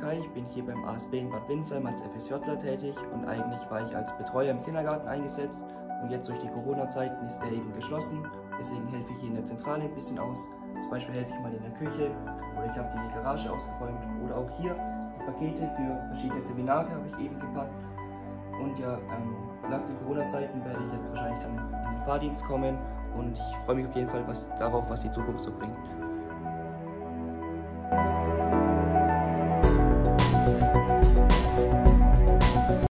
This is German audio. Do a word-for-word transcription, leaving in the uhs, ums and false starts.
Kai, ich bin hier beim A S B in Bad Windsheim als F S Jler tätig und eigentlich war ich als Betreuer im Kindergarten eingesetzt und jetzt durch die Corona-Zeiten ist der eben geschlossen, deswegen helfe ich hier in der Zentrale ein bisschen aus. Zum Beispiel helfe ich mal in der Küche oder ich habe die Garage ausgeräumt oder auch hier die Pakete für verschiedene Seminare habe ich eben gepackt. Und ja, ähm, nach den Corona-Zeiten werde ich jetzt wahrscheinlich dann noch in den Fahrdienst kommen und ich freue mich auf jeden Fall was, darauf, was die Zukunft so bringt.